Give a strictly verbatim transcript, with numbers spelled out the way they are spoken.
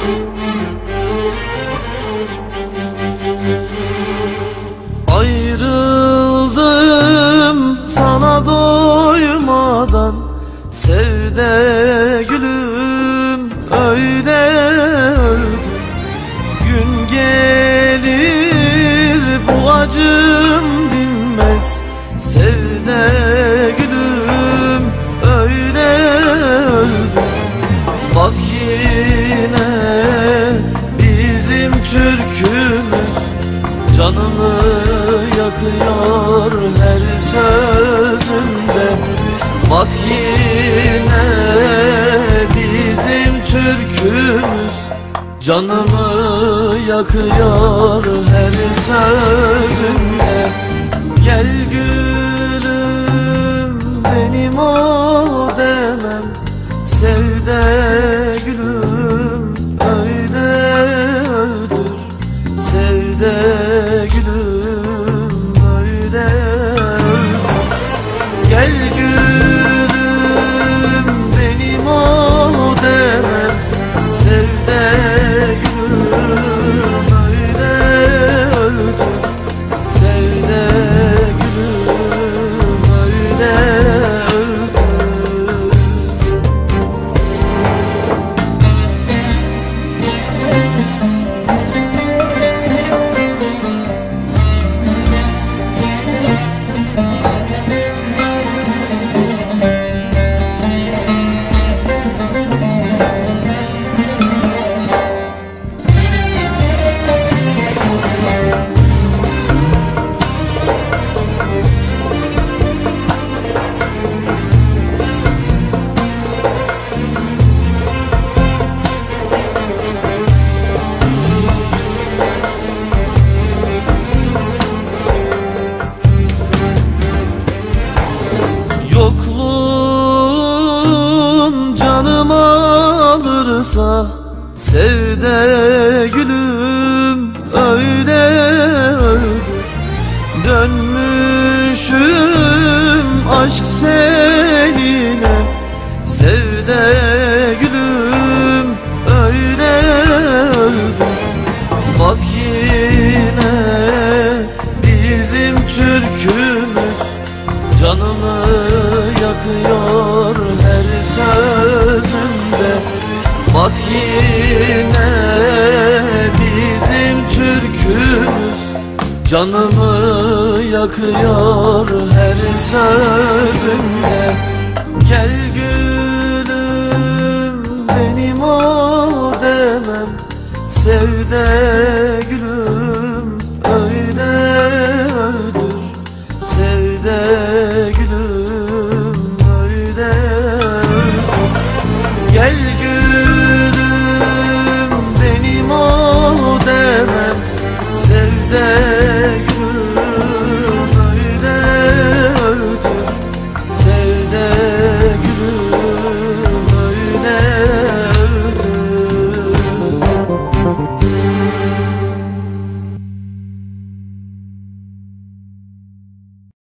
Ayrıldım sana doymadan, sevde gülüm öyle öldüm. Gün gelir bu acım dinmez, sevde gülüm öyle öldüm. Bak yine bizim türkümüz canımı yakıyor her sözünde. Bak yine bizim türkümüz canımı yakıyor her sözünde. Gel gülüm benim o demem, sevde gülüm öyle öldür, sevde gülüm öyle öldür. Gel gülüm benim o demem, sevde gülüm öyle öldür, sevde gülüm öyle öldür. Yokluğun canım alırsa, sevde gülüm öyle öldür. Dönmüşüm aşk seline, sevde gülüm öyle öldür. Bak yine bizim türkümüz canımı yakıyor her sözünde. Bak yine bizim türkümüz canımı yakıyor her sözünde. Gel gülüm benim o demem, sevde